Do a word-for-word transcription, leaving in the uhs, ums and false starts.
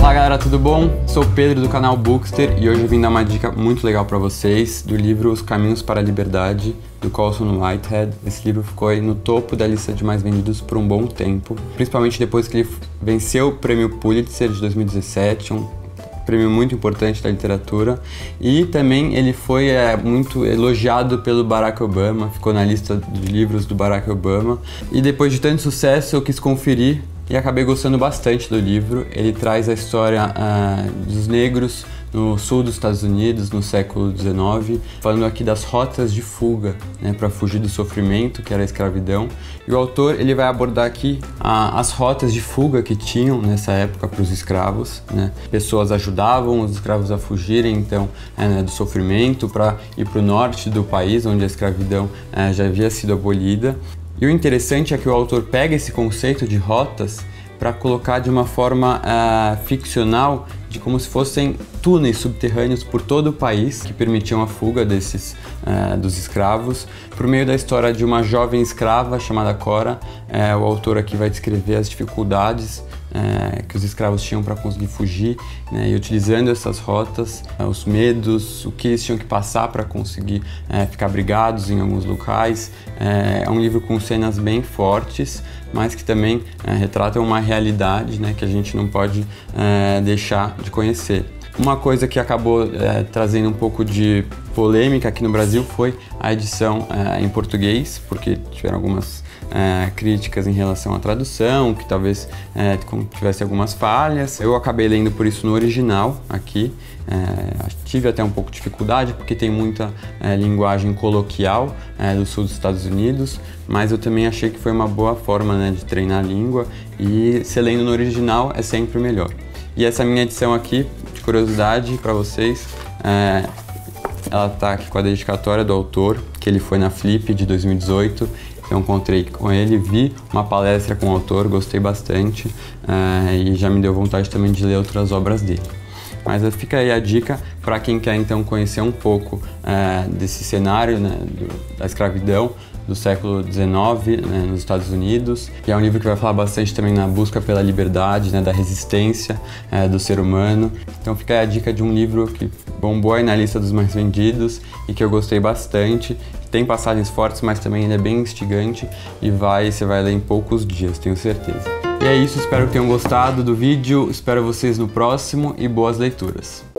Fala galera, tudo bom? Sou o Pedro do canal Bookster e hoje eu vim dar uma dica muito legal para vocês do livro Os Caminhos para a Liberdade, do Colson Whitehead. Esse livro ficou aí no topo da lista de mais vendidos por um bom tempo, principalmente depois que ele venceu o prêmio Pulitzer de dois mil e dezessete, um prêmio muito importante da literatura, e também ele foi é, muito elogiado pelo Barack Obama, ficou na lista de livros do Barack Obama, e depois de tanto sucesso eu quis conferir e acabei gostando bastante do livro. Ele traz a história uh, dos negros no sul dos Estados Unidos no século dezenove, falando aqui das rotas de fuga, né, para fugir do sofrimento que era a escravidão. E o autor ele vai abordar aqui uh, as rotas de fuga que tinham nessa época para os escravos, né? Pessoas ajudavam os escravos a fugirem então é, né, do sofrimento para ir para o norte do país onde a escravidão é, já havia sido abolida. E o interessante é que o autor pega esse conceito de rotas para colocar de uma forma uh, ficcional, de como se fossem túneis subterrâneos por todo o país que permitiam a fuga desses, uh, dos escravos. Por meio da história de uma jovem escrava chamada Cora, uh, o autor aqui vai descrever as dificuldades É, que os escravos tinham para conseguir fugir, né, e utilizando essas rotas, é, os medos, o que eles tinham que passar para conseguir é, ficar abrigados em alguns locais. É, é um livro com cenas bem fortes, mas que também é, retratam uma realidade, né, que a gente não pode é, deixar de conhecer. Uma coisa que acabou é, trazendo um pouco de polêmica aqui no Brasil foi a edição é, em português, porque tiveram algumas é, críticas em relação à tradução, que talvez é, tivesse algumas falhas. Eu acabei lendo por isso no original aqui. É, tive até um pouco de dificuldade porque tem muita é, linguagem coloquial é, do sul dos Estados Unidos, mas eu também achei que foi uma boa forma, né, de treinar a língua, e se lendo no original é sempre melhor. E essa minha edição aqui, de curiosidade para vocês, é, ela tá aqui com a dedicatória do autor, que ele foi na Flip de dois mil e dezoito, então encontrei com ele, vi uma palestra com o autor, gostei bastante, é, e já me deu vontade também de ler outras obras dele. Mas fica aí a dica para quem quer então conhecer um pouco é, desse cenário, né, do, da escravidão do século dezenove, né, nos Estados Unidos. E é um livro que vai falar bastante também na busca pela liberdade, né, da resistência é, do ser humano. Então fica aí a dica de um livro que bombou aí na lista dos mais vendidos e que eu gostei bastante. Tem passagens fortes, mas também ele é bem instigante e vai, você vai ler em poucos dias, tenho certeza. E é isso, espero que tenham gostado do vídeo, espero vocês no próximo e boas leituras!